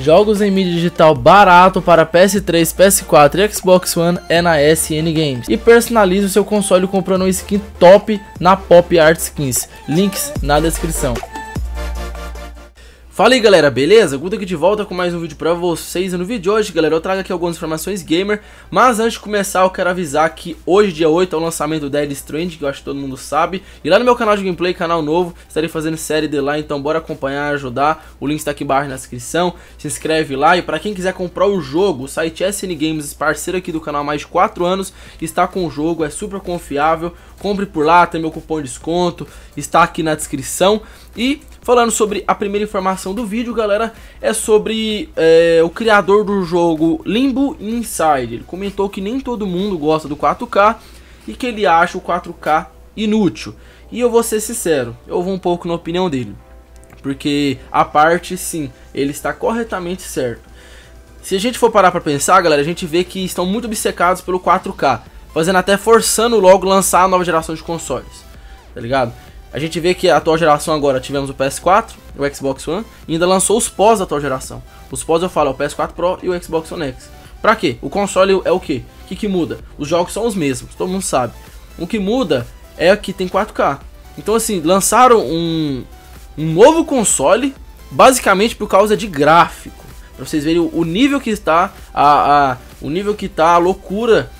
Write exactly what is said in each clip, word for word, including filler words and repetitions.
Jogos em mídia digital barato para P S três, P S quatro e Xbox One é na S N Games. E personalize o seu console comprando uma skin top na Pop Art Skins. Links na descrição. Fala aí galera, beleza? Guto aqui de volta com mais um vídeo pra vocês. E no vídeo de hoje, galera, eu trago aqui algumas informações gamer. Mas antes de começar, eu quero avisar que hoje, dia oito, é o lançamento do Death Stranding, que eu acho que todo mundo sabe. E lá no meu canal de gameplay, canal novo, estarei fazendo série de lá, então bora acompanhar, ajudar. O link está aqui embaixo na descrição. Se inscreve lá. E pra quem quiser comprar o jogo, o site S N Games, parceiro aqui do canal há mais de quatro anos, está com o jogo, é super confiável. Compre por lá, tem meu cupom de desconto, está aqui na descrição. E falando sobre a primeira informação do vídeo, galera, é sobre é, o criador do jogo Limbo Inside. Ele comentou que nem todo mundo gosta do quatro K e que ele acha o quatro K inútil. E eu vou ser sincero, eu vou um pouco na opinião dele, porque a parte, sim, ele está corretamente certo. Se a gente for parar para pensar, galera, a gente vê que estão muito obcecados pelo quatro K, fazendo até forçando logo lançar a nova geração de consoles, tá ligado? A gente vê que a atual geração agora tivemos o P S quatro, o Xbox One, e ainda lançou os pós da atual geração. Os pós eu falo, é o P S quatro Pro e o Xbox One X. Pra quê? O console é o quê? O que que muda? Os jogos são os mesmos, todo mundo sabe. O que muda é que tem quatro K. Então assim, lançaram um, um novo console, basicamente por causa de gráfico. Pra vocês verem o, o nível que está, a, a, o nível que tá a loucura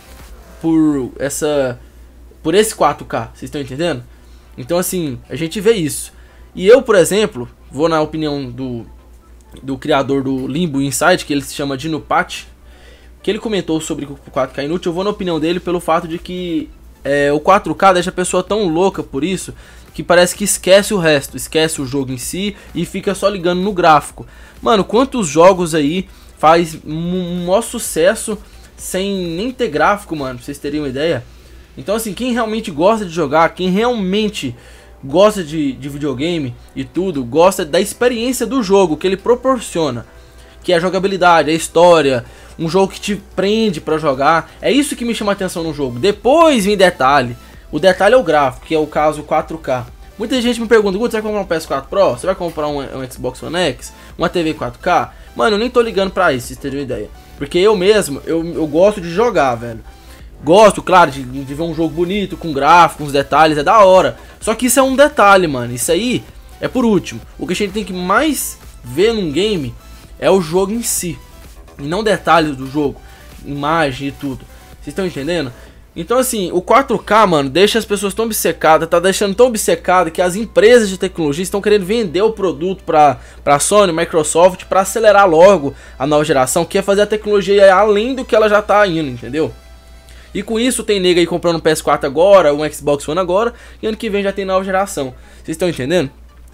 por, essa, por esse quatro K, vocês estão entendendo? Então assim, a gente vê isso. E eu, por exemplo, vou na opinião do, do criador do Limbo Inside, que ele se chama Dinopat, que ele comentou sobre o quatro K inútil. Eu vou na opinião dele pelo fato de que é, o quatro K deixa a pessoa tão louca por isso, que parece que esquece o resto, esquece o jogo em si e fica só ligando no gráfico. Mano, quantos jogos aí faz um maior sucesso sem nem ter gráfico, mano, pra vocês terem uma ideia. Então assim, quem realmente gosta de jogar, quem realmente gosta de, de videogame e tudo, gosta da experiência do jogo que ele proporciona, que é a jogabilidade, a história, um jogo que te prende pra jogar, é isso que me chama a atenção no jogo. Depois vem detalhe, o detalhe é o gráfico, que é o caso quatro K. Muita gente me pergunta, você vai comprar um P S quatro Pro? Você vai comprar um, um Xbox One X? Uma T V quatro K? Mano, eu nem tô ligando pra isso, vocês terem uma ideia. Porque eu mesmo, eu, eu gosto de jogar, velho. Gosto, claro, de, de ver um jogo bonito, com gráficos, com detalhes, é da hora. Só que isso é um detalhe, mano. Isso aí é por último. O que a gente tem que mais ver num game é o jogo em si, e não detalhes do jogo, imagem e tudo. Vocês estão entendendo? Então assim, o quatro K, mano, deixa as pessoas tão obcecadas, tá deixando tão obcecada que as empresas de tecnologia estão querendo vender o produto pra, pra Sony, Microsoft, pra acelerar logo a nova geração, que é fazer a tecnologia além do que ela já tá indo, entendeu? E com isso tem nega aí comprando um P S quatro agora, um Xbox One agora, e ano que vem já tem nova geração. Vocês estão entendendo?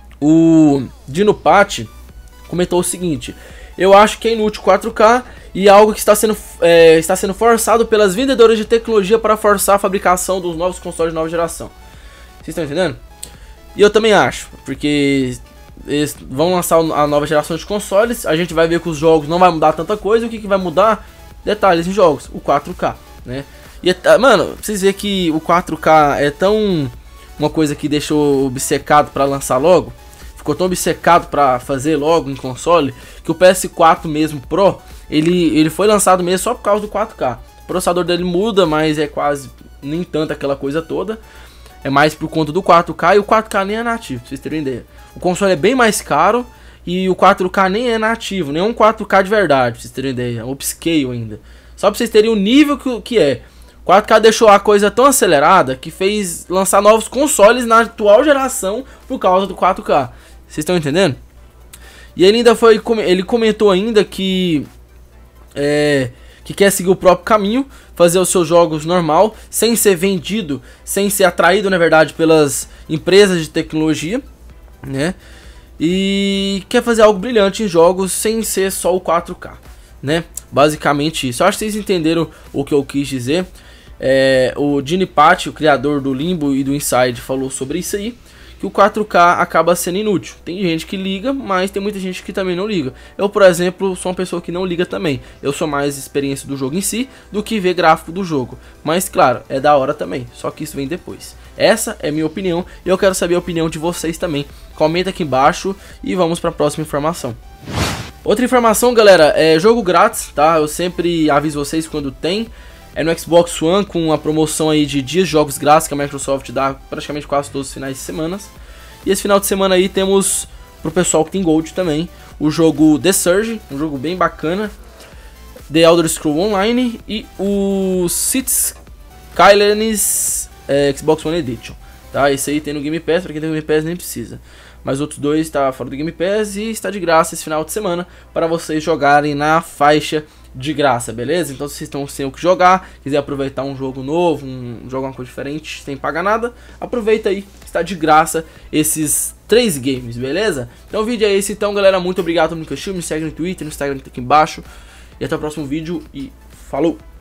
O Dinopat comentou o seguinte: eu acho que é inútil quatro K e algo que está sendo, é, está sendo forçado pelas vendedoras de tecnologia para forçar a fabricação dos novos consoles de nova geração. Vocês estão entendendo? E eu também acho, porque eles vão lançar a nova geração de consoles, a gente vai ver que os jogos não vai mudar tanta coisa, o que, que vai mudar? Detalhes em jogos, o quatro K, né? E, mano, pra vocês verem que o quatro K é tão uma coisa que deixou obcecado pra lançar logo, ficou tão obcecado pra fazer logo em console, que o P S quatro mesmo Pro, ele, ele foi lançado mesmo só por causa do quatro K. O processador dele muda, mas é quase nem tanto aquela coisa toda. É mais por conta do quatro K, e o quatro K nem é nativo, pra vocês terem ideia. O console é bem mais caro e o quatro K nem é nativo, nem é um quatro K de verdade, pra vocês terem ideia. É um upscale ainda. Só pra vocês terem o nível que, que é. quatro K deixou a coisa tão acelerada que fez lançar novos consoles na atual geração por causa do quatro K. Vocês estão entendendo? E ele ainda foi, ele comentou ainda que é, que quer seguir o próprio caminho, fazer os seus jogos normal, sem ser vendido, sem ser atraído, na verdade, pelas empresas de tecnologia, né? E quer fazer algo brilhante em jogos sem ser só o quatro K, né? Basicamente isso. Eu acho que vocês entenderam o que eu quis dizer. É, o Dinopat, o criador do Limbo e do Inside, falou sobre isso aí, que o quatro K acaba sendo inútil. Tem gente que liga, mas tem muita gente que também não liga. Eu, por exemplo, sou uma pessoa que não liga também. Eu sou mais experiência do jogo em si do que ver gráfico do jogo. Mas claro, é da hora também, só que isso vem depois. Essa é a minha opinião e eu quero saber a opinião de vocês também. Comenta aqui embaixo e vamos para a próxima informação. Outra informação, galera, é jogo grátis, tá? Eu sempre aviso vocês quando tem. É no Xbox One com a promoção aí de dias de jogos grátis que a Microsoft dá praticamente quase todos os finais de semana. E esse final de semana aí temos, pro pessoal que tem Gold também, o jogo The Surge, um jogo bem bacana, The Elder Scrolls Online e o Cities Skylines é, Xbox One Edition. Tá? Esse aí tem no Game Pass, pra quem tem Game Pass nem precisa. Mas outros dois está fora do Game Pass e está de graça esse final de semana para vocês jogarem na faixa de graça, beleza? Então se vocês estão sem o que jogar, quiser aproveitar um jogo novo, um, jogar uma coisa diferente sem pagar nada, aproveita aí, está de graça esses três games, beleza? Então o vídeo é esse, então galera, muito obrigado por me assistir, me segue no Twitter, no Instagram que tá aqui embaixo, e até o próximo vídeo e falou!